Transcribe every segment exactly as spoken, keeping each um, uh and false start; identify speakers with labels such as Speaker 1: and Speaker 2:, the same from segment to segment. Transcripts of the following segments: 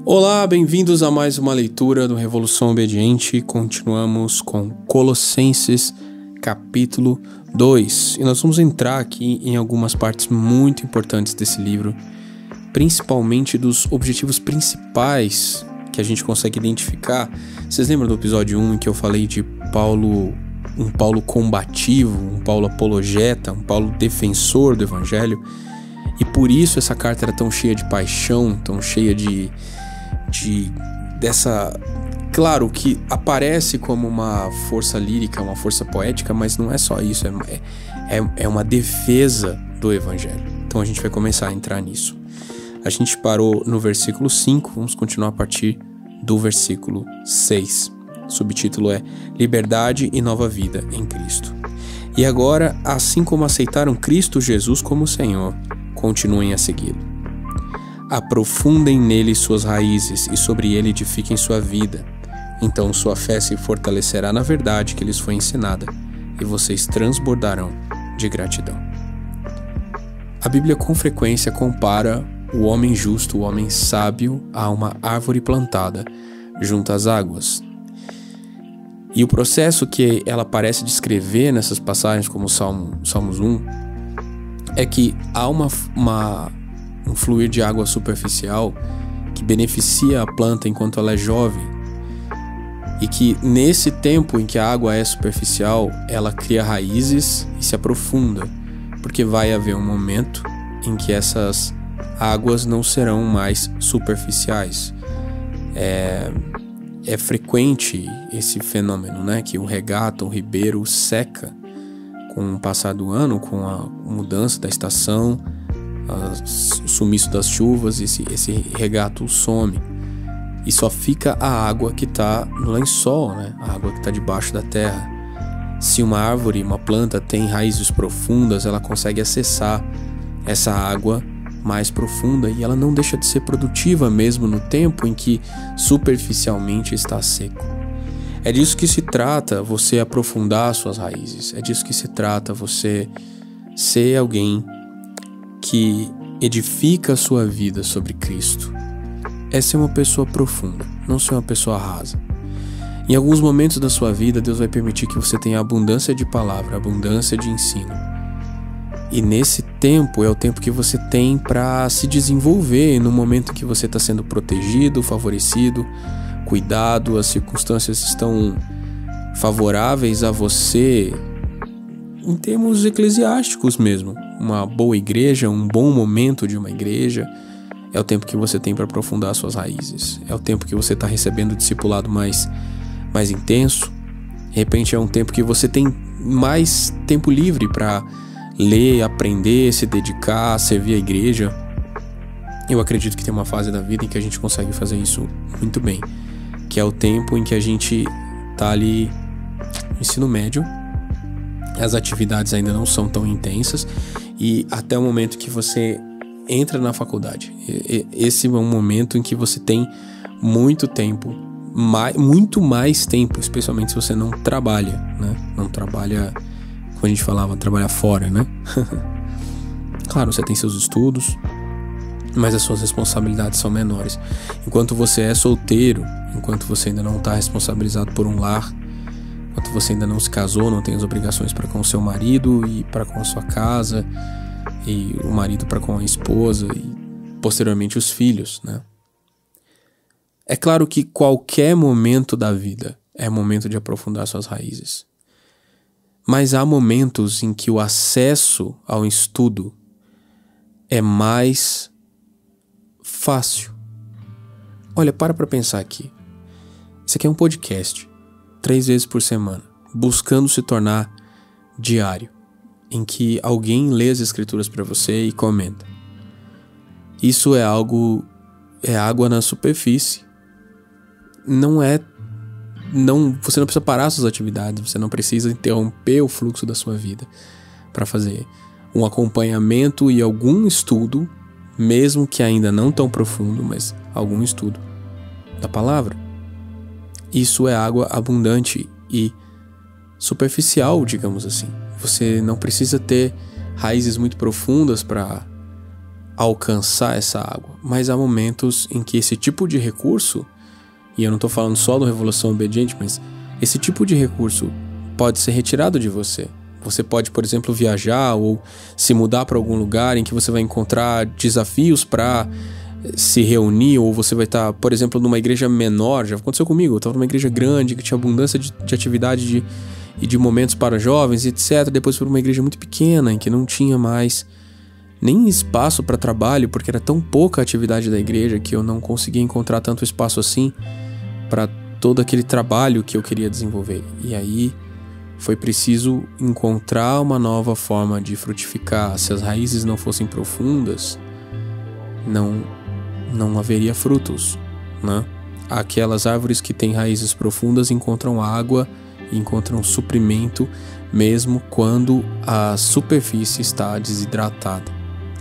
Speaker 1: Olá, bem-vindos a mais uma leitura do Revolução Obediente. Continuamos com Colossenses, capítulo dois. E nós vamos entrar aqui em algumas partes muito importantes desse livro, principalmente dos objetivos principais que a gente consegue identificar. Vocês lembram do episódio um em que eu falei de Paulo, um Paulo combativo, um Paulo apologeta, um Paulo defensor do Evangelho? E por isso essa carta era tão cheia de paixão, tão cheia de, de dessa... Claro que aparece como uma força lírica, uma força poética, mas não é só isso, é, é, é uma defesa do Evangelho. Então a gente vai começar a entrar nisso. A gente parou no versículo cinco, vamos continuar a partir do versículo seis. O subtítulo é Liberdade e Nova Vida em Cristo. E agora, assim como aceitaram Cristo Jesus como Senhor, continuem a segui-lo. Aprofundem nele suas raízes e sobre ele edifiquem sua vida. Então sua fé se fortalecerá na verdade que lhes foi ensinada e vocês transbordarão de gratidão. A Bíblia com frequência compara o homem justo, o homem sábio, a uma árvore plantada junto às águas. E o processo que ela parece descrever nessas passagens, como o Salmo, Salmos um, é que há uma, uma, um fluir de água superficial que beneficia a planta enquanto ela é jovem, e que nesse tempo em que a água é superficial, ela cria raízes e se aprofunda, porque vai haver um momento em que essas águas não serão mais superficiais. É, é frequente esse fenômeno, né? Que o regato, o ribeiro seca com o passar do ano, com a mudança da estação, o sumiço das chuvas, esse, esse regato some. E só fica a água que está no lençol, né? A água que está debaixo da terra. Se uma árvore, uma planta tem raízes profundas, ela consegue acessar essa água mais profunda e ela não deixa de ser produtiva mesmo no tempo em que superficialmente está seco. É disso que se trata você aprofundar suas raízes, é disso que se trata você ser alguém que edifica a sua vida sobre Cristo. É ser uma pessoa profunda, não ser uma pessoa rasa. Em alguns momentos da sua vida, Deus vai permitir que você tenha abundância de palavra, abundância de ensino. E nesse tempo é o tempo que você tem para se desenvolver, no momento que você está sendo protegido, favorecido, cuidado, as circunstâncias estão favoráveis a você em termos eclesiásticos mesmo. Uma boa igreja, um bom momento de uma igreja, é o tempo que você tem para aprofundar suas raízes. É o tempo que você está recebendo o discipulado mais, mais intenso. De repente é um tempo que você tem mais tempo livre para ler, aprender, se dedicar, servir a igreja. Eu acredito que tem uma fase da vida em que a gente consegue fazer isso muito bem, que é o tempo em que a gente tá ali no ensino médio, as atividades ainda não são tão intensas, e até o momento que você entra na faculdade. Esse é um momento em que você tem muito tempo, mais, muito mais tempo, especialmente se você não trabalha, né? Não trabalha, como a gente falava, trabalhar fora, né? Claro, você tem seus estudos, mas as suas responsabilidades são menores. Enquanto você é solteiro, enquanto você ainda não está responsabilizado por um lar, enquanto você ainda não se casou, não tem as obrigações para com o seu marido e para com a sua casa, e o marido para com a esposa e posteriormente os filhos, né? É claro que qualquer momento da vida é momento de aprofundar suas raízes, mas há momentos em que o acesso ao estudo é mais fácil. Olha, para para pensar aqui. Isso aqui é um podcast, três vezes por semana, buscando se tornar diário, em que alguém lê as escrituras para você e comenta. Isso é algo, é água na superfície. Não é, não, você não precisa parar suas atividades, você não precisa interromper o fluxo da sua vida para fazer um acompanhamento e algum estudo, mesmo que ainda não tão profundo, mas algum estudo da palavra. Isso é água abundante e superficial, digamos assim. Você não precisa ter raízes muito profundas para alcançar essa água, mas há momentos em que esse tipo de recurso, e eu não estou falando só do Revolução Obediente, mas esse tipo de recurso pode ser retirado de você. Você pode, por exemplo, viajar ou se mudar para algum lugar em que você vai encontrar desafios para se reunir, ou você vai estar, por exemplo, numa igreja menor. Já aconteceu comigo, eu estava numa igreja grande que tinha abundância de, de atividade de, e de momentos para jovens, etcétera. Depois fui para uma igreja muito pequena em que não tinha mais nem espaço para trabalho, porque era tão pouca a atividade da igreja que eu não conseguia encontrar tanto espaço assim para todo aquele trabalho que eu queria desenvolver. E aí foi preciso encontrar uma nova forma de frutificar. Se as raízes não fossem profundas, não, não haveria frutos, né? Aquelas árvores que têm raízes profundas encontram água e encontram suprimento mesmo quando a superfície está desidratada.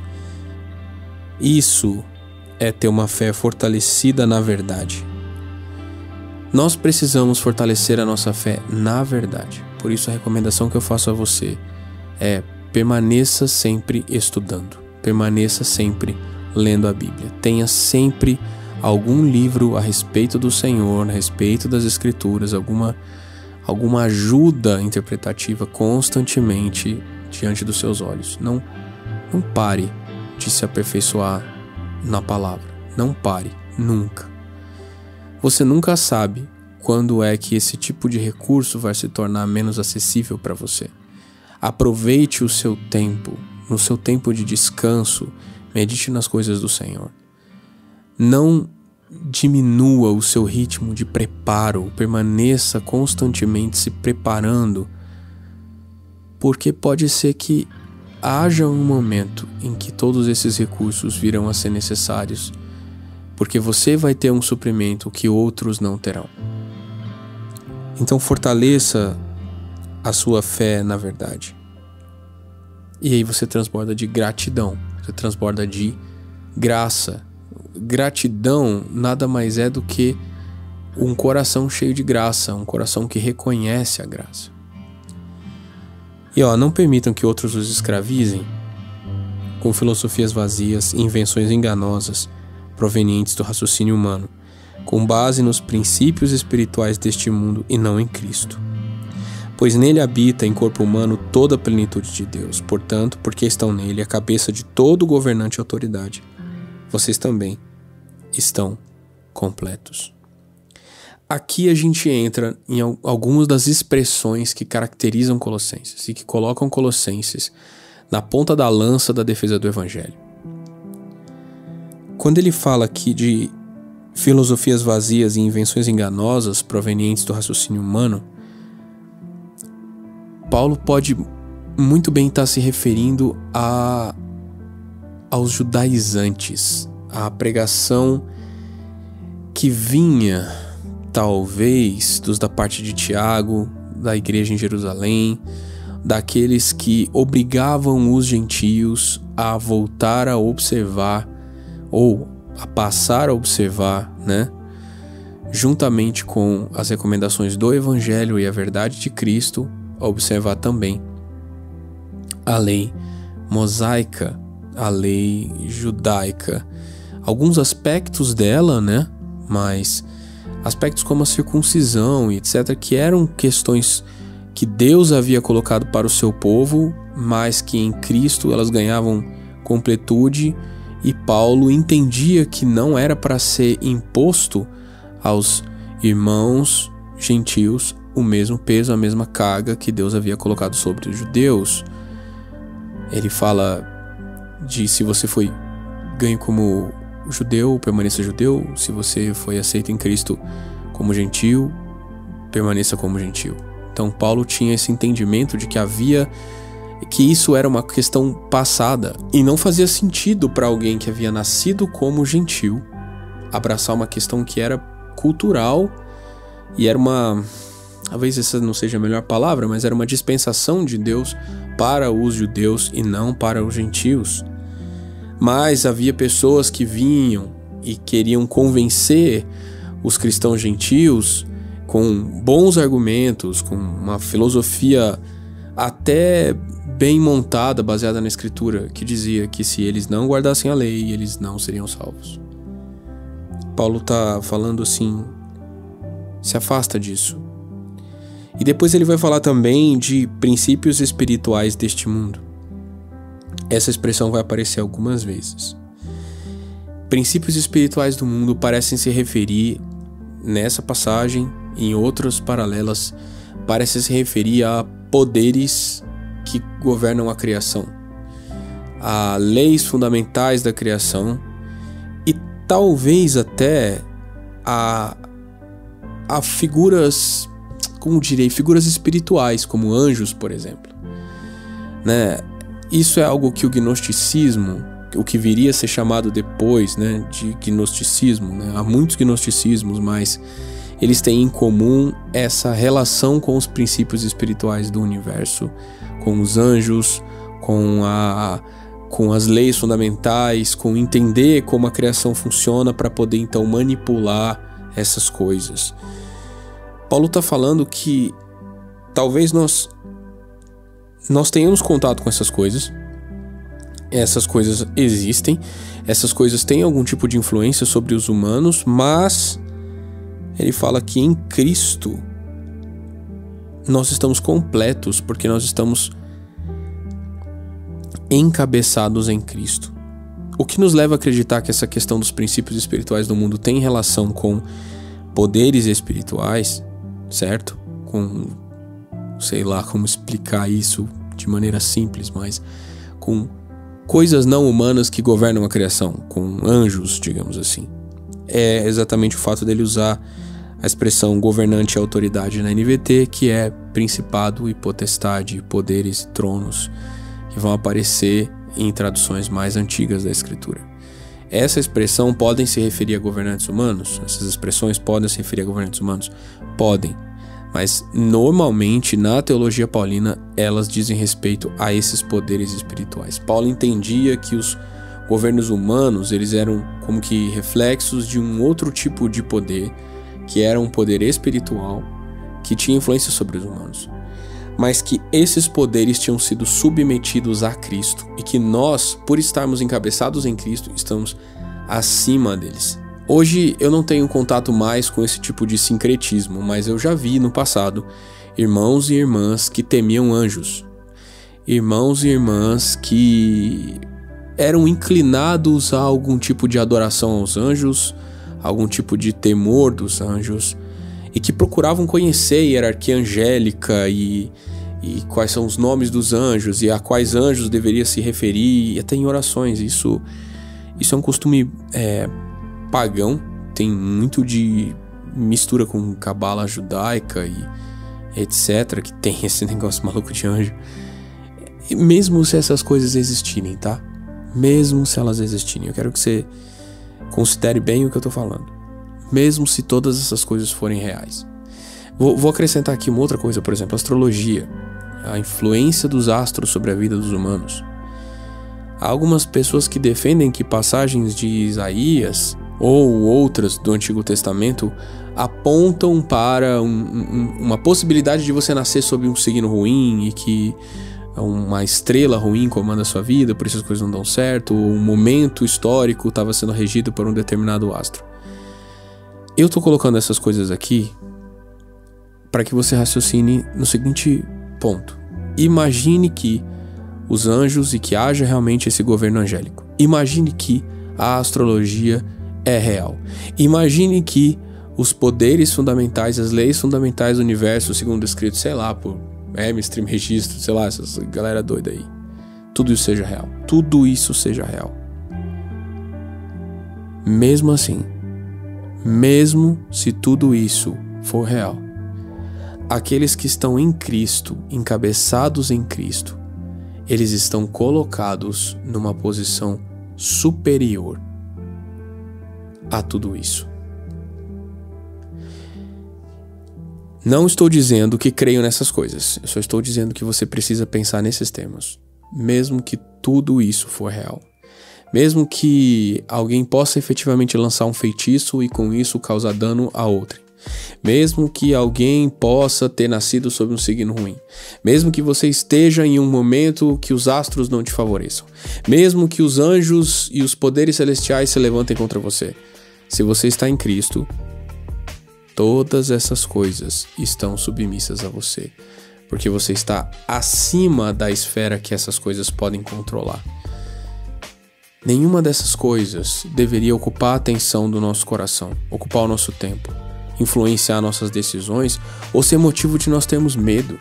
Speaker 1: Isso é ter uma fé fortalecida na verdade. Nós precisamos fortalecer a nossa fé na verdade. Por isso a recomendação que eu faço a você é: permaneça sempre estudando, permaneça sempre lendo a Bíblia. Tenha sempre algum livro a respeito do Senhor, a respeito das Escrituras, alguma, alguma ajuda interpretativa constantemente diante dos seus olhos. Não, não pare de se aperfeiçoar na palavra. Não pare, nunca. Você nunca sabe quando é que esse tipo de recurso vai se tornar menos acessível para você. Aproveite o seu tempo, no seu tempo de descanso, medite nas coisas do Senhor. Não diminua o seu ritmo de preparo, permaneça constantemente se preparando, porque pode ser que haja um momento em que todos esses recursos virão a ser necessários, porque você vai ter um suprimento que outros não terão. Então fortaleça a sua fé na verdade. E aí você transborda de gratidão, você transborda de graça. Gratidão nada mais é do que um coração cheio de graça, um coração que reconhece a graça. E ó, não permitam que outros os escravizem com filosofias vazias e invenções enganosas provenientes do raciocínio humano, com base nos princípios espirituais deste mundo e não em Cristo. Pois nele habita em corpo humano toda a plenitude de Deus. Portanto, porque estão nele, a cabeça de todo governante e autoridade, vocês também estão completos. Aqui a gente entra em algumas das expressões que caracterizam Colossenses e que colocam Colossenses na ponta da lança da defesa do Evangelho. Quando ele fala aqui de filosofias vazias e invenções enganosas provenientes do raciocínio humano, Paulo pode muito bem estar se referindo a, aos judaizantes, à pregação que vinha, talvez, dos da parte de Tiago, da igreja em Jerusalém, daqueles que obrigavam os gentios a voltar a observar, ou a passar a observar, né, juntamente com as recomendações do Evangelho e a verdade de Cristo, a observar também a lei mosaica, a lei judaica, alguns aspectos dela, né, mas aspectos como a circuncisão e etcétera, que eram questões que Deus havia colocado para o seu povo, mas que em Cristo elas ganhavam completude, e Paulo entendia que não era para ser imposto aos irmãos gentios o mesmo peso, a mesma carga que Deus havia colocado sobre os judeus. Ele fala de se você foi ganho como judeu, permaneça judeu. Se você foi aceito em Cristo como gentil, permaneça como gentil. Então Paulo tinha esse entendimento de que havia, que isso era uma questão passada e não fazia sentido para alguém que havia nascido como gentil abraçar uma questão que era cultural e era uma, talvez essa não seja a melhor palavra, mas era uma dispensação de Deus para os judeus e não para os gentios. Mas havia pessoas que vinham e queriam convencer os cristãos gentios com bons argumentos, com uma filosofia até bem montada, baseada na escritura, que dizia que se eles não guardassem a lei, eles não seriam salvos. Paulo está falando assim, se afasta disso. E depois ele vai falar também de princípios espirituais deste mundo. Essa expressão vai aparecer algumas vezes. Princípios espirituais do mundo parecem se referir, nessa passagem, em outras paralelas, parecem se referir a poderes que governam a criação, a leis fundamentais da criação e talvez até a, a figuras, como direi, figuras espirituais, como anjos, por exemplo. Né? Isso é algo que o gnosticismo, o que viria a ser chamado depois, né, de gnosticismo, né? Há muitos gnosticismos, mas eles têm em comum essa relação com os princípios espirituais do universo, com os anjos, com, a, com as leis fundamentais, com entender como a criação funciona para poder então manipular essas coisas. Paulo está falando que talvez nós, nós tenhamos contato com essas coisas, essas coisas existem, essas coisas têm algum tipo de influência sobre os humanos, mas ele fala que em Cristo nós estamos completos, porque nós estamos encabeçados em Cristo. O que nos leva a acreditar que essa questão dos princípios espirituais do mundo tem relação com poderes espirituais, certo? Com, sei lá como explicar isso de maneira simples, mas com coisas não humanas que governam a criação, com anjos, digamos assim. É exatamente o fato dele usar a expressão governante e autoridade na N V T, que é principado e potestade, poderes e tronos, que vão aparecer em traduções mais antigas da Escritura. Essa expressão podem se referir a governantes humanos? Essas expressões podem se referir a governantes humanos? Podem. Mas normalmente na teologia paulina elas dizem respeito a esses poderes espirituais. Paulo entendia que os governos humanos eles eram como que reflexos de um outro tipo de poder, que era um poder espiritual que tinha influência sobre os humanos, mas que esses poderes tinham sido submetidos a Cristo e que nós, por estarmos encabeçados em Cristo, estamos acima deles. Hoje eu não tenho contato mais com esse tipo de sincretismo, mas eu já vi no passado irmãos e irmãs que temiam anjos, irmãos e irmãs que eram inclinados a algum tipo de adoração aos anjos, algum tipo de temor dos anjos, e que procuravam conhecer a hierarquia angélica e, e quais são os nomes dos anjos e a quais anjos deveria se referir, e até em orações. Isso, isso é um costume é, pagão, tem muito de mistura com cabala judaica e etc, que tem esse negócio maluco de anjo. E mesmo se essas coisas existirem, tá? Mesmo se elas existirem, eu quero que você considere bem o que eu tô falando. Mesmo se todas essas coisas forem reais. Vou, vou acrescentar aqui uma outra coisa, por exemplo, a astrologia, a influência dos astros sobre a vida dos humanos. Há algumas pessoas que defendem que passagens de Isaías ou outras do Antigo Testamento apontam para um, um, uma possibilidade de você nascer sob um signo ruim e que uma estrela ruim comanda a sua vida, por isso as coisas não dão certo, ou um momento histórico estava sendo regido por um determinado astro. Eu estou colocando essas coisas aqui para que você raciocine no seguinte ponto. Imagine que os anjos e que haja realmente esse governo angélico. Imagine que a astrologia é real. Imagine que os poderes fundamentais, as leis fundamentais do universo, segundo escrito, sei lá, por Hermes Trismegisto, sei lá, essas galera doida aí, tudo isso seja real. Tudo isso seja real. Mesmo assim, mesmo se tudo isso for real, aqueles que estão em Cristo, encabeçados em Cristo, eles estão colocados numa posição superior a tudo isso. Não estou dizendo que creio nessas coisas, eu só estou dizendo que você precisa pensar nesses termos, mesmo que tudo isso for real. Mesmo que alguém possa efetivamente lançar um feitiço e com isso causar dano a outrem. mesmo que alguém possa ter nascido sob um signo ruim, mesmo que você esteja em um momento que os astros não te favoreçam, mesmo que os anjos e os poderes celestiais se levantem contra você, se você está em Cristo, todas essas coisas estão submissas a você, porque você está acima da esfera que essas coisas podem controlar. Nenhuma dessas coisas deveria ocupar a atenção do nosso coração, ocupar o nosso tempo, influenciar nossas decisões ou ser motivo de nós termos medo.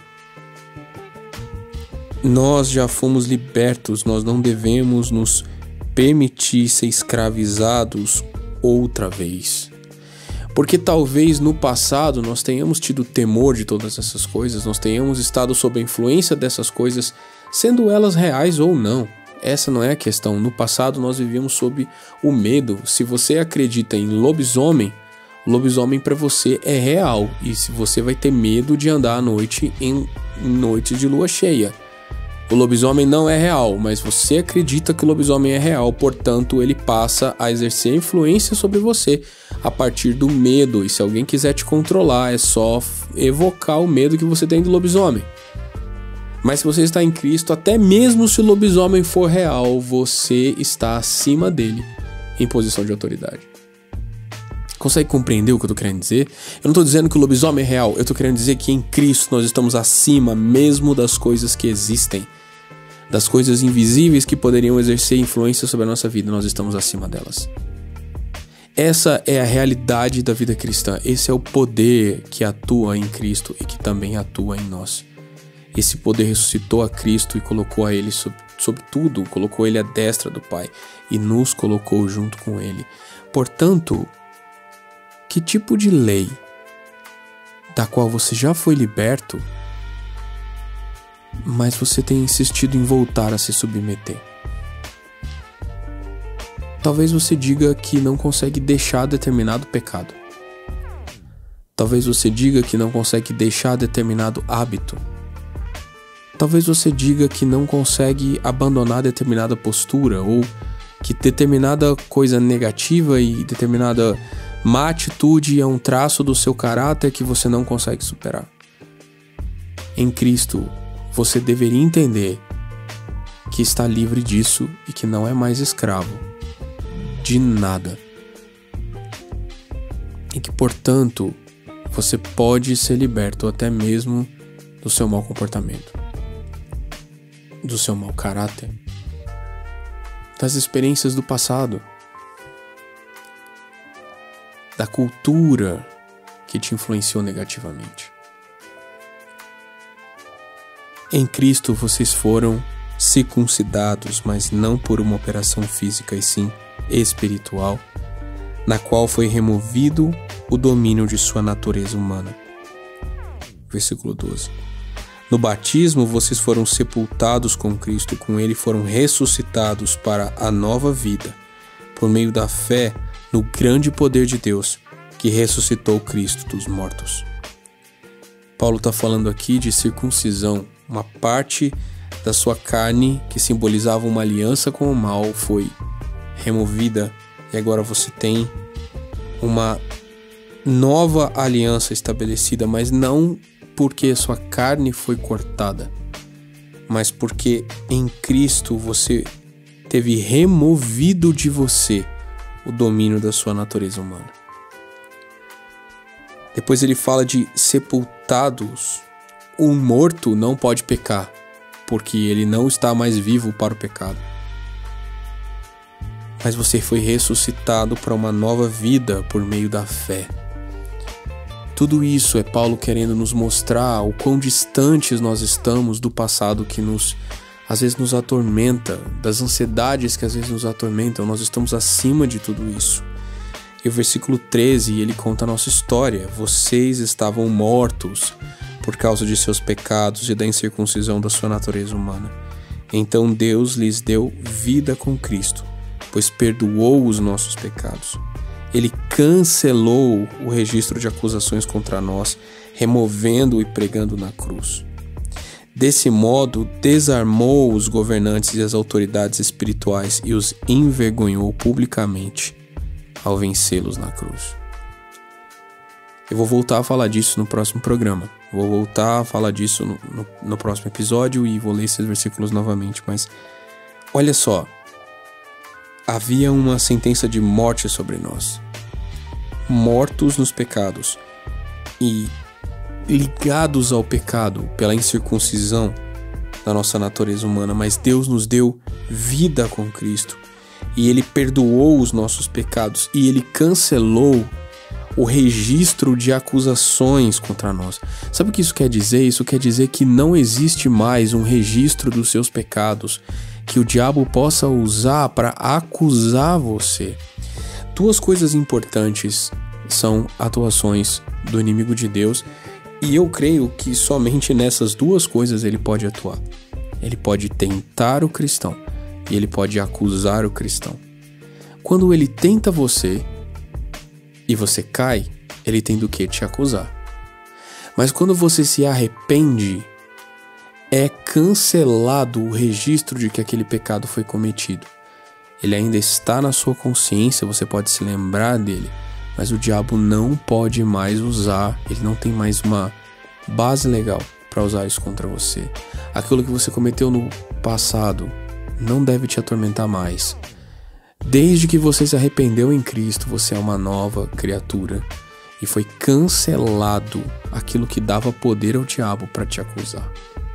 Speaker 1: Nós já fomos libertos, nós não devemos nos permitir ser escravizados outra vez. Porque talvez no passado nós tenhamos tido temor de todas essas coisas, nós tenhamos estado sob a influência dessas coisas, sendo elas reais ou não. Essa não é a questão. No passado nós vivíamos sob o medo. Se você acredita em lobisomem, lobisomem para você é real. E se você vai ter medo de andar à noite em noite de lua cheia. O lobisomem não é real, mas você acredita que o lobisomem é real, portanto ele passa a exercer influência sobre você a partir do medo. E se alguém quiser te controlar, é só evocar o medo que você tem do lobisomem. Mas se você está em Cristo, até mesmo se o lobisomem for real, você está acima dele em posição de autoridade. Consegue compreender o que eu estou querendo dizer? Eu não estou dizendo que o lobisomem é real, eu estou querendo dizer que em Cristo nós estamos acima mesmo das coisas que existem, das coisas invisíveis que poderiam exercer influência sobre a nossa vida, nós estamos acima delas. Essa é a realidade da vida cristã, esse é o poder que atua em Cristo e que também atua em nós. Esse poder ressuscitou a Cristo e colocou a Ele sobre, sobre tudo, colocou Ele à destra do Pai e nos colocou junto com Ele. Portanto, que tipo de lei da qual você já foi liberto, mas você tem insistido em voltar a se submeter? Talvez você diga que não consegue deixar determinado pecado. Talvez você diga que não consegue deixar determinado hábito. Talvez você diga que não consegue abandonar determinada postura ou que determinada coisa negativa e determinada má atitude é um traço do seu caráter que você não consegue superar. Em Cristo, você deveria entender que está livre disso e que não é mais escravo de nada. E que, portanto, você pode ser liberto até mesmo do seu mau comportamento, do seu mau caráter, das experiências do passado, da cultura que te influenciou negativamente. Em Cristo vocês foram circuncidados, mas não por uma operação física e sim espiritual, na qual foi removido o domínio de sua natureza humana. Versículo doze. No batismo, vocês foram sepultados com Cristo, com Ele foram ressuscitados para a nova vida, por meio da fé no grande poder de Deus, que ressuscitou Cristo dos mortos. Paulo está falando aqui de circuncisão, uma parte da sua carne que simbolizava uma aliança com o mal foi removida e agora você tem uma nova aliança estabelecida, mas não porque sua carne foi cortada, mas porque em Cristo você teve removido de você o domínio da sua natureza humana. Depois ele fala de sepultados. O morto não pode pecar, porque ele não está mais vivo para o pecado. Mas você foi ressuscitado para uma nova vida por meio da fé. Tudo isso é Paulo querendo nos mostrar o quão distantes nós estamos do passado que nos, às vezes nos atormenta, das ansiedades que às vezes nos atormentam. Nós estamos acima de tudo isso. E o versículo treze, ele conta a nossa história. Vocês estavam mortos por causa de seus pecados e da incircuncisão da sua natureza humana. Então Deus lhes deu vida com Cristo, pois perdoou os nossos pecados. Ele cancelou o registro de acusações contra nós, removendo e pregando na cruz. Desse modo, desarmou os governantes e as autoridades espirituais e os envergonhou publicamente ao vencê-los na cruz. Eu vou voltar a falar disso no próximo programa. Vou voltar a falar disso no, no, no próximo episódio e vou ler esses versículos novamente. Mas olha só. Havia uma sentença de morte sobre nós. Mortos nos pecados. E ligados ao pecado pela incircuncisão da nossa natureza humana. Mas Deus nos deu vida com Cristo. E Ele perdoou os nossos pecados. E Ele cancelou o registro de acusações contra nós. Sabe o que isso quer dizer? Isso quer dizer que não existe mais um registro dos seus pecados que o diabo possa usar para acusar você. Duas coisas importantes são atuações do inimigo de Deus, e eu creio que somente nessas duas coisas ele pode atuar. Ele pode tentar o cristão e ele pode acusar o cristão. Quando ele tenta você e você cai, ele tem do que te acusar. Mas quando você se arrepende, é cancelado o registro de que aquele pecado foi cometido. Ele ainda está na sua consciência, você pode se lembrar dele, mas o diabo não pode mais usar, ele não tem mais uma base legal para usar isso contra você. Aquilo que você cometeu no passado não deve te atormentar mais. Desde que você se arrependeu em Cristo, você é uma nova criatura. E foi cancelado aquilo que dava poder ao diabo para te acusar.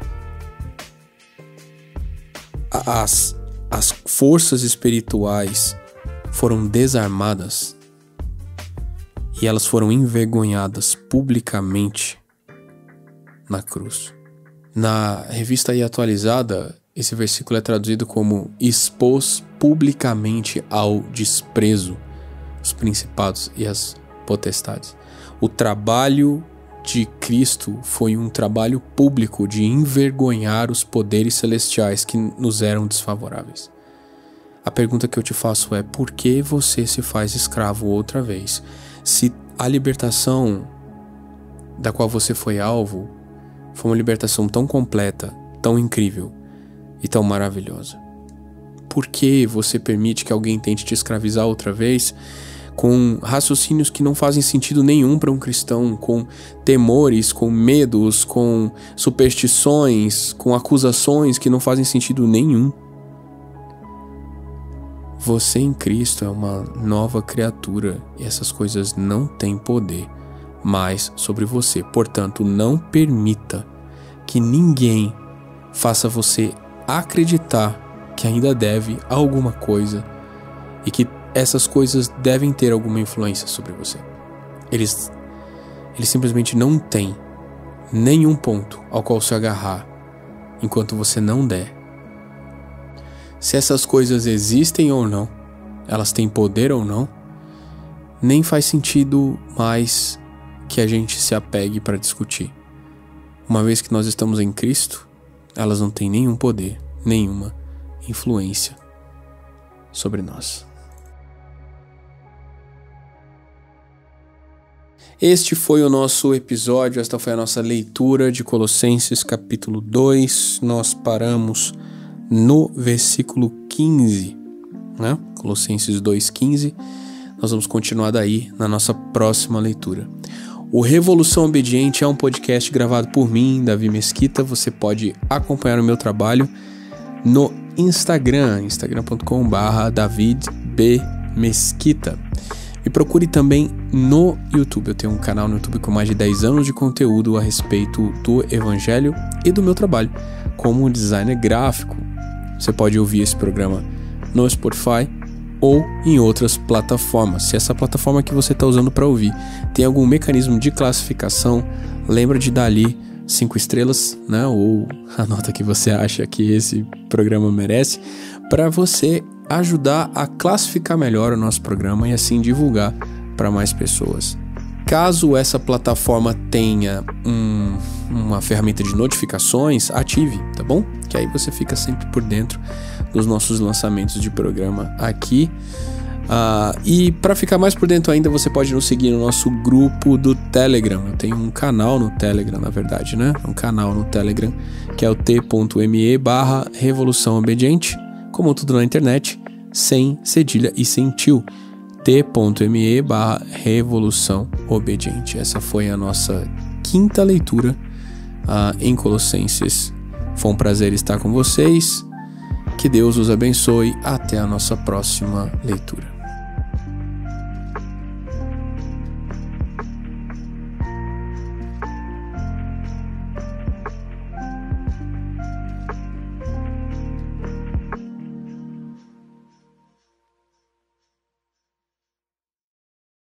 Speaker 1: As, as forças espirituais foram desarmadas e elas foram envergonhadas publicamente na cruz. Na revista aí atualizada, esse versículo é traduzido como expôs publicamente ao desprezo os principados e as potestades. O trabalho de Cristo foi um trabalho público de envergonhar os poderes celestiais que nos eram desfavoráveis. A pergunta que eu te faço é: por que você se faz escravo outra vez? Se a libertação da qual você foi alvo foi uma libertação tão completa, tão incrível e tão maravilhosa, por que você permite que alguém tente te escravizar outra vez com raciocínios que não fazem sentido nenhum para um cristão, com temores, com medos, com superstições, com acusações que não fazem sentido nenhum? Você em Cristo é uma nova criatura e essas coisas não têm poder mais sobre você. Portanto, não permita que ninguém faça você acreditar que ainda deve alguma coisa e que essas coisas devem ter alguma influência sobre você. Eles, eles simplesmente não têm nenhum ponto ao qual se agarrar enquanto você não der. Se essas coisas existem ou não, elas têm poder ou não, nem faz sentido mais que a gente se apegue para discutir. Uma vez que nós estamos em Cristo, elas não têm nenhum poder, nenhuma influência sobre nós. Este foi o nosso episódio, esta foi a nossa leitura de Colossenses capítulo dois. Nós paramos no versículo quinze, né? Colossenses dois, quinze. Nós vamos continuar daí na nossa próxima leitura. O Revolução Obediente é um podcast gravado por mim, Davi Mesquita. Você pode acompanhar o meu trabalho no Instagram, instagram ponto com barra david b mesquita. Me procure também no YouTube. Eu tenho um canal no YouTube com mais de dez anos de conteúdo a respeito do Evangelho e do meu trabalho como designer gráfico. Você pode ouvir esse programa no Spotify ou em outras plataformas. Se essa plataforma que você está usando para ouvir tem algum mecanismo de classificação, lembra de dar ali cinco estrelas, né? Ou a nota que você acha que esse programa merece, para você ajudar a classificar melhor o nosso programa e assim divulgar para mais pessoas. Caso essa plataforma tenha um, uma ferramenta de notificações, ative, tá bom? Que aí você fica sempre por dentro dos nossos lançamentos de programa aqui. Uh, e para ficar mais por dentro ainda, você pode nos seguir no nosso grupo do Telegram. Eu tenho um canal no Telegram, na verdade, né? Um canal no Telegram que é o t.me barra Revolução Obediente, como tudo na internet, sem cedilha e sem tio. t.me barra Revolução Obediente. Essa foi a nossa quinta leitura uh, em Colossenses. Foi um prazer estar com vocês. Que Deus os abençoe. Até a nossa próxima leitura.